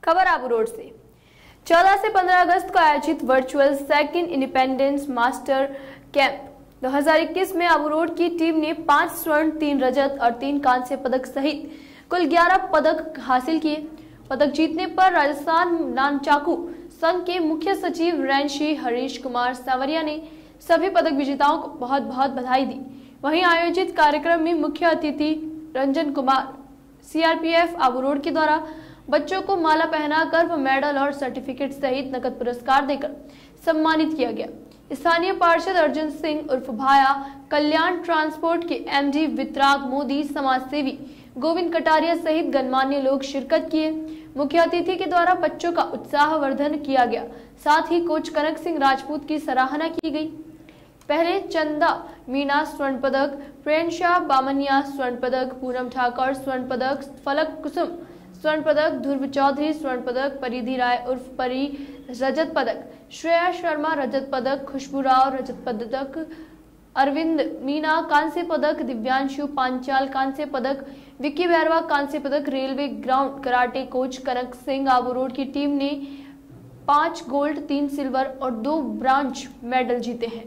खबर आबू रोड से 14 से 15 अगस्त को आयोजित virtual second independence master camp 2021 में आबू रोड की टीम ने 5 स्वर्ण, 3 रजत और 3 कांस्य पदक सहित कुल 11 पदक हासिल किए। पदक जीतने पर राजस्थान नानचाकू संघ के मुख्य सचिव रैंशी हरीश कुमार सांवरिया ने सभी पदक विजेताओं को बहुत बहुत बधाई दी। वहीं आयोजित कार्यक्रम में मुख्य अतिथि रंजन कुमार सीआरपीएफ आबू रोड के द्वारा बच्चों को माला पहनाकर मेडल और सर्टिफिकेट सहित नकद पुरस्कार देकर सम्मानित किया गया। स्थानीय पार्षद अर्जुन सिंह उर्फ भाया, कल्याण ट्रांसपोर्ट के एमडी वितराग मोदी, समाज सेवी गोविंद कटारिया सहित गणमान्य लोग शिरकत किए। मुख्य अतिथि के द्वारा बच्चों का उत्साहवर्धन किया गया। साथ ही कोच कनक सिंह राजपूत की सराहना की गई। पहले चंदा मीना स्वर्ण पदक, प्रेमशाह बामनिया स्वर्ण पदक, पूनम ठाकुर स्वर्ण पदक, फलक कुसुम स्वर्ण पदक, ध्रुव चौधरी स्वर्ण पदक, परिधि राय उर्फ परी रजत पदक, श्रेया शर्मा रजत पदक, खुशबू राव रजत पदक, अरविंद मीना कांस्य पदक, दिव्यांशु पांचाल कांस्य पदक, विक्की भैरवा कांस्य पदक। Railway ground karate coach Kanak Singh Abu Road की टीम ने 5 गोल्ड, 3 सिल्वर और 2 ब्रॉन्ज मेडल जीते हैं।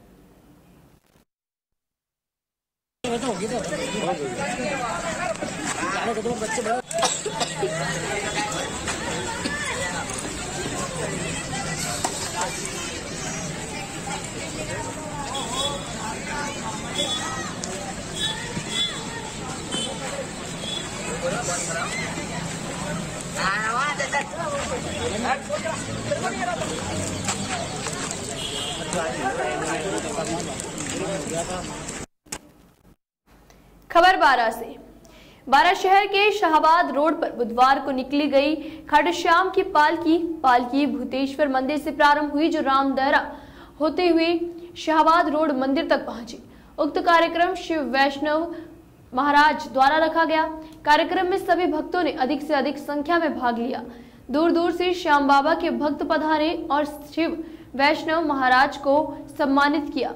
खबर 12 से। 12 शहर के शाहबाद रोड पर बुधवार को निकली गई खाटूश्याम की पालकी भूतेश्वर मंदिर से प्रारंभ हुई, जो रामदहरा होते हुए शाहबाद रोड मंदिर तक पहुंची। उक्त कार्यक्रम शिव वैष्णव महाराज द्वारा रखा गया। कार्यक्रम में सभी भक्तों ने अधिक से अधिक संख्या में भाग लिया। दूर दूर से श्याम बाबा के भक्त पधारे और शिव वैष्णव महाराज को सम्मानित किया।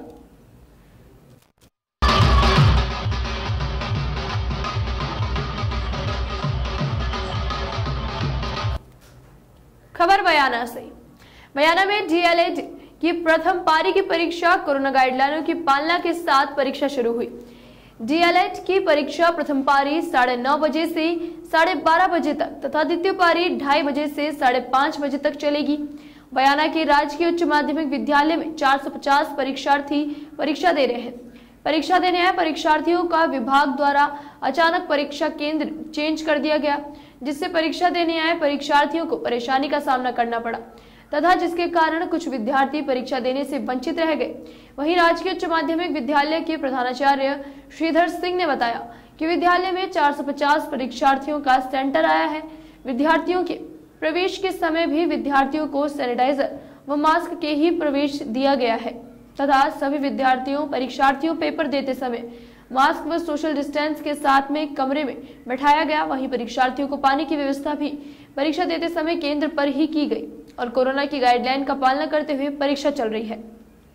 खबर बयाना से। बयाना में डीएलएड की प्रथम पारी की परीक्षा कोरोना गाइडलाइनों की पालना के साथ परीक्षा शुरू हुई। डीएलएड की परीक्षा प्रथम पारी 9:30 बजे से 12:30 बजे तक तथा द्वितीय पारी 2:30 बजे से 5:30 बजे तक चलेगी। बयाना के राजकीय उच्च माध्यमिक विद्यालय में 450 परीक्षार्थी परीक्षा दे रहे हैं। परीक्षा देने आए परीक्षार्थियों का विभाग द्वारा अचानक परीक्षा केंद्र चेंज कर दिया गया, जिससे परीक्षा देने आए परीक्षार्थियों को परेशानी का सामना करना पड़ा तथा जिसके कारण कुछ विद्यार्थी परीक्षा देने से वंचित रह गए। वहीं राजकीय उच्च माध्यमिक विद्यालय के प्रधानाचार्य श्रीधर सिंह ने बताया कि विद्यालय में 450 परीक्षार्थियों का सेंटर आया है। विद्यार्थियों के प्रवेश के समय भी विद्यार्थियों को सैनिटाइजर व मास्क के ही प्रवेश दिया गया है तथा सभी परीक्षार्थियों पेपर देते समय मास्क व सोशल डिस्टेंस के साथ में कमरे में बैठाया गया। वहीं परीक्षार्थियों को पानी की व्यवस्था भी परीक्षा देते समय केंद्र पर ही की गई और कोरोना की गाइडलाइन का पालना करते हुए परीक्षा चल रही है।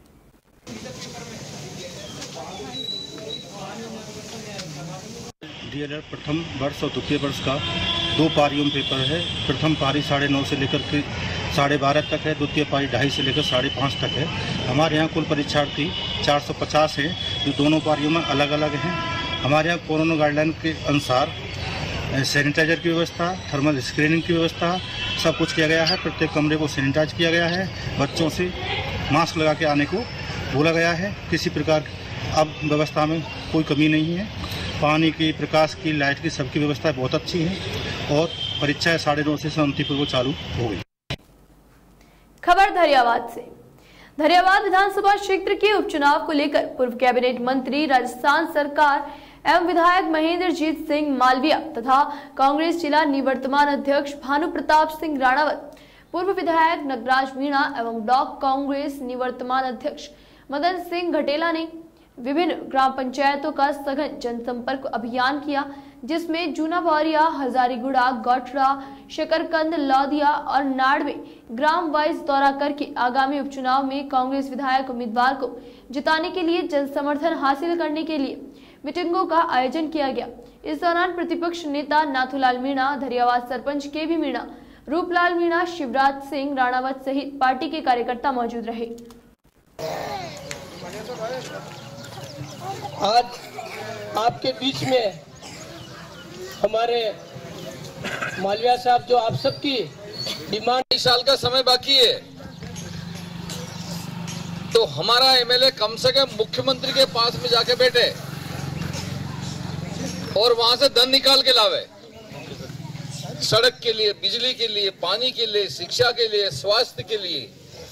डीएलएड प्रथम वर्ष और द्वितीय वर्ष का 2 पारियों में पेपर है। प्रथम पारी 9:30 से लेकर के 12:30 तक है, द्वितीय पारी 2:30 से लेकर 5:30 तक है। हमारे यहाँ कुल परीक्षार्थी 450 हैं, जो दोनों पारियों में अलग अलग हैं। हमारे यहाँ कोरोना गाइडलाइन के अनुसार सैनिटाइजर की व्यवस्था, थर्मल स्क्रीनिंग की व्यवस्था सब कुछ किया गया है। प्रत्येक कमरे को सैनिटाइज किया गया है। बच्चों से मास्क लगा के आने को बोला गया है। किसी प्रकार अब व्यवस्था में कोई कमी नहीं है। पानी की, प्रकाश की, लाइट की सबकी व्यवस्था बहुत अच्छी है और परीक्षाएं 9:30 से शांतिपूर्वक चालू हो गई। खबर धरियावाद से। धरियावाद विधानसभा क्षेत्र के उपचुनाव को लेकर पूर्व कैबिनेट मंत्री, राजस्थान सरकार एवं विधायक महेंद्रजीत सिंह मालविया तथा कांग्रेस जिला निवर्तमान अध्यक्ष भानु प्रताप सिंह राणावत, पूर्व विधायक नगराज मीणा एवं ब्लॉक कांग्रेस निवर्तमान अध्यक्ष मदन सिंह घटेला ने विभिन्न ग्राम पंचायतों का सघन जनसंपर्क अभियान किया, जिसमें जूना बावरिया, हजारीगुड़ा, गौठड़ा, शकरकंद, लौदिया और नाड़ में ग्राम वाइज दौरा करके आगामी उपचुनाव में कांग्रेस विधायक उम्मीदवार को जिताने के लिए जन समर्थन हासिल करने के लिए मीटिंगों का आयोजन किया गया। इस दौरान प्रतिपक्ष नेता नाथूलाल मीणा, धरियावाद सरपंच केबी मीणा, रूपलाल मीणा, शिवराज सिंह राणावत सहित पार्टी के कार्यकर्ता मौजूद रहे। आज आपके बीच में हमारे मालविया साहब, जो आप सबकी डिमांड, 1 साल का समय बाकी है, तो हमारा एमएलए कम से कम मुख्यमंत्री के पास में जाके बैठे और वहां से धन निकाल के लावे, सड़क के लिए, बिजली के लिए, पानी के लिए, शिक्षा के लिए, स्वास्थ्य के लिए।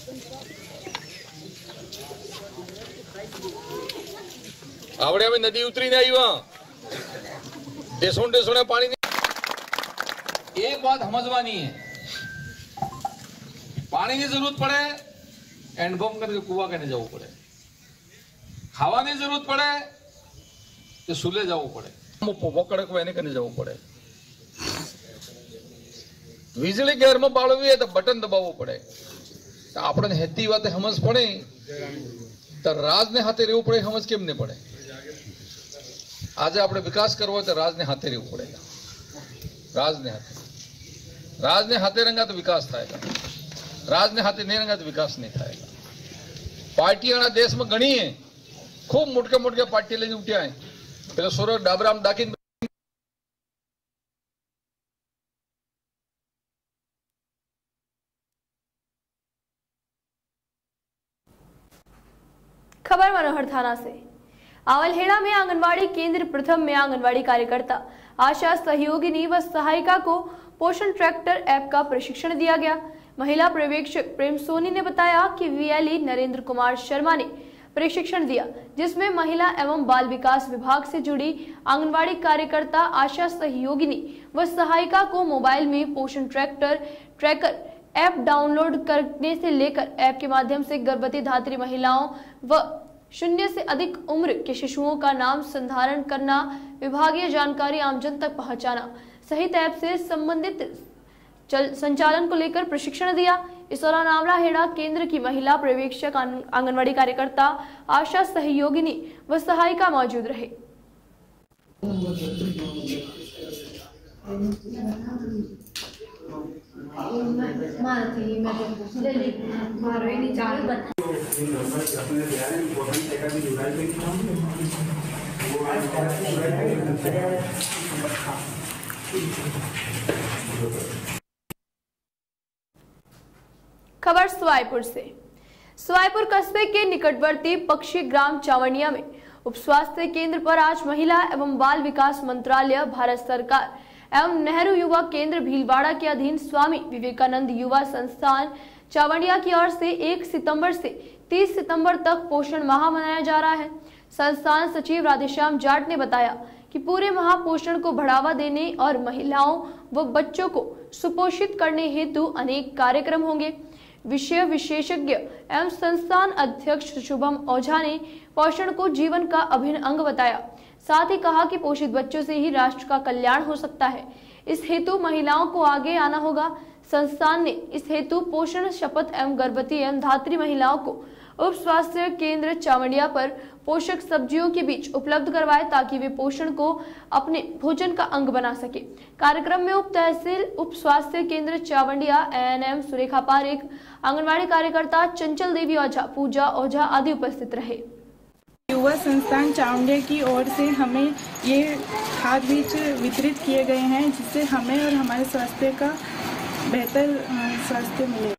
आवड़े में नदी उतरी नहीं, वहां देशों पानी नहीं। एक बात समझवानी है, पानी की जरूरत पड़े हैंडपंप करके कुआ करने जाओ पड़े, खावा की जरूरत पड़े तो सुले जाओ पड़े, पकड़ को एने करने जाओ पड़े, વીજળી ઘરમાં બાળવી તો બટન દબાવવું પડે। તો આપણે હેતી વાતે સમજ પડે તો રાજને હાથે રહેવું પડે, સમજ કેમ નહીં પડે? આજે આપણે વિકાસ કરવો હોય તો રાજને હાથે રહેવું પડેगा, રાજને હાથે રંગા તો વિકાસ થાયगा, રાજને હાથે નહીં રંગા તો વિકાસ નહીં થાયगा। પાર્ટીઓના દેશમાં ઘણી है, खूब मोटके मोटके पार्टी લઈને ઉઠ્યા है, પેલો સુરત ડાબરામ દાખીન खबर मनोहर थाना से। आवलहेड़ा में आंगनवाड़ी केंद्र प्रथम में आंगनवाड़ी कार्यकर्ता, आशा सहयोगिनी व सहायिका को पोषण ट्रैक्टर ऐप का प्रशिक्षण दिया गया। महिला पर्यवेक्षक प्रेम सोनी ने बताया कि वीएलई नरेंद्र कुमार शर्मा ने प्रशिक्षण दिया, जिसमें महिला एवं बाल विकास विभाग से जुड़ी आंगनवाड़ी कार्यकर्ता आशा सहयोगिनी व सहायिका को मोबाइल में पोषण ट्रैकर ऐप डाउनलोड करने से लेकर ऐप के माध्यम से गर्भवती धात्री महिलाओं व 0 से अधिक उम्र के शिशुओं का नाम संधारण करना, विभागीय जानकारी आमजन तक पहुंचाना सहित ऐप से संबंधित संचालन को लेकर प्रशिक्षण दिया। इस दौरान आवलाहेड़ा केंद्र की महिला पर्यवेक्षक आंगनवाड़ी कार्यकर्ता आशा सहयोगिनी व सहायिका मौजूद रहे। खबर स्वाईपुर से। स्वाईपुर कस्बे के निकटवर्ती पक्षी ग्राम चावंडिया में उप स्वास्थ्य केंद्र पर आज महिला एवं बाल विकास मंत्रालय, भारत सरकार एवं नेहरू युवा केंद्र भीलवाड़ा के अधीन स्वामी विवेकानंद युवा संस्थान चावंडिया की ओर से 1 सितंबर से 30 सितंबर तक पोषण माह मनाया जा रहा है। संस्थान सचिव राधेश्याम जाट ने बताया कि पूरे माह पोषण को बढ़ावा देने और महिलाओं व बच्चों को सुपोषित करने हेतु अनेक कार्यक्रम होंगे। विषय विशेषज्ञ एवं संस्थान अध्यक्ष शुभम ओझा ने पोषण को जीवन का अभिन्न अंग बताया। साथ ही कहा कि पोषित बच्चों से ही राष्ट्र का कल्याण हो सकता है। इस हेतु महिलाओं को आगे आना होगा। संस्थान ने इस हेतु पोषण शपथ एवं गर्भवती एवं धात्री महिलाओं को उप स्वास्थ्य केंद्र चावंडिया पर पोषक सब्जियों के बीज उपलब्ध करवाए ताकि वे पोषण को अपने भोजन का अंग बना सके। कार्यक्रम में उप तहसील उप स्वास्थ्य केंद्र चावंडिया एएनएम सुरेखा पारेख, आंगनवाड़ी कार्यकर्ता चंचल देवी ओझा, पूजा ओझा आदि उपस्थित रहे। युवा संस्थान चावंडिया की ओर से हमें ये खाद बीज वितरित किए गए हैं, जिससे हमें और हमारे स्वास्थ्य का बेहतर स्वास्थ्य मिले।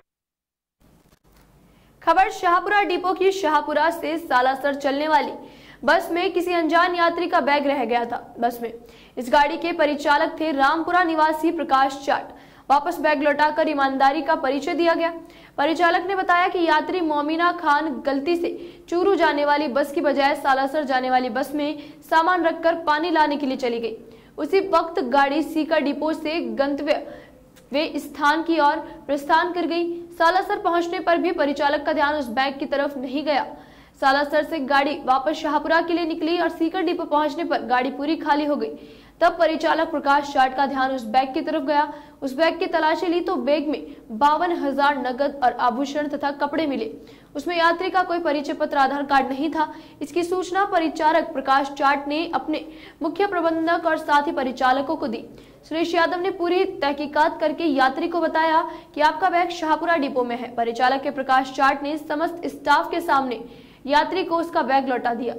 खबर शाहपुरा डिपो की। शाहपुरा से सालासर चलने वाली बस में किसी अनजान यात्री का बैग रह गया था। बस में इस गाड़ी के परिचालक थे रामपुरा निवासी प्रकाश जाट। वापस बैग लौटाकर ईमानदारी का परिचय दिया गया। परिचालक ने बताया कि यात्री मोमिना खान गलती से चूरू जाने वाली बस की बजाय सालासर जाने वाली बस में सामान रखकर पानी लाने के लिए चली गई। उसी वक्त गाड़ी सीकर डिपो से गंतव्य वे स्थान की ओर प्रस्थान कर गई। सालासर पहुंचने पर भी परिचालक का ध्यान उस बैग की तरफ नहीं गया। सालासर से गाड़ी वापस शाहपुरा के लिए निकली और सीकर डिपो पहुंचने पर गाड़ी पूरी खाली हो गई। तब परिचालक प्रकाश जाट का ध्यान उस बैग की तरफ गया। उस बैग की तलाशी ली तो बैग में 52,000 नकद और आभूषण तथा कपड़े मिले। उसमें यात्री का कोई परिचय पत्र, आधार कार्ड नहीं था। इसकी सूचना परिचारक प्रकाश जाट ने अपने मुख्य प्रबंधक और साथ ही परिचालकों को दी। सुरेश यादव ने पूरी तहकीकात करके यात्री को बताया कि आपका बैग शाहपुरा डिपो में है। परिचालक के प्रकाश जाट ने समस्त स्टाफ के सामने यात्री को उसका बैग लौटा दिया।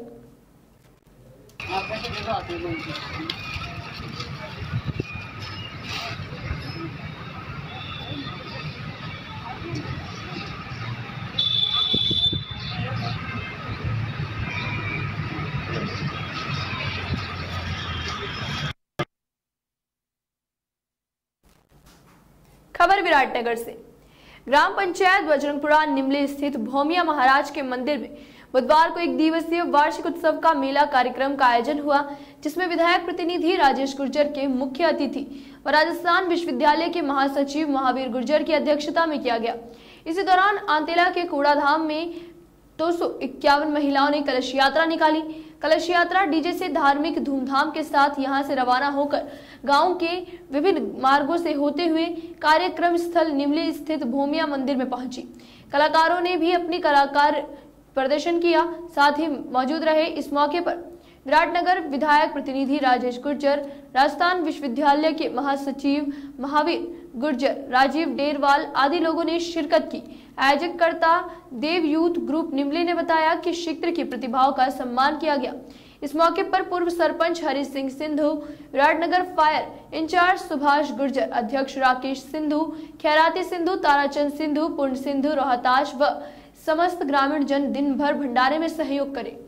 खबर विराटनगर से। ग्राम पंचायत बजरंगपुरा निमली स्थित भोमिया महाराज के मंदिर में बुधवार को 1 दिवसीय वार्षिक उत्सव का मेला कार्यक्रम का आयोजन हुआ, जिसमें विधायक प्रतिनिधि राजेश गुर्जर के मुख्य अतिथि व राजस्थान विश्वविद्यालय के महासचिव महावीर गुर्जर की अध्यक्षता में किया गया। इसी दौरान आंतेला के कूड़ाधाम में 251 महिलाओं ने कलश यात्रा निकाली। कलश यात्रा डीजे से धार्मिक धूमधाम के साथ यहां से रवाना होकर गांव के विभिन्न मार्गों से होते हुए कार्यक्रम स्थल निमली स्थित भोमिया मंदिर में पहुंची। कलाकारों ने भी अपनी कलाकार प्रदर्शन किया, साथ ही मौजूद रहे। इस मौके पर विराटनगर विधायक प्रतिनिधि राजेश गुर्जर, राजस्थान विश्वविद्यालय के महासचिव महावीर गुर्जर, राजीव डेरवाल आदि लोगों ने शिरकत की। आयोजककर्ता देव यूथ ग्रुप निमली ने बताया कि क्षेत्र की प्रतिभाओं का सम्मान किया गया। इस मौके पर पूर्व सरपंच हरि सिंह सिंधु, विराटनगर फायर इंचार्ज सुभाष गुर्जर, अध्यक्ष राकेश सिंधु, खैराती सिंधु, ताराचंद सिंधु, पूर्ण सिंधु, रोहताश व समस्त ग्रामीण जन दिन भर भंडारे में सहयोग करें।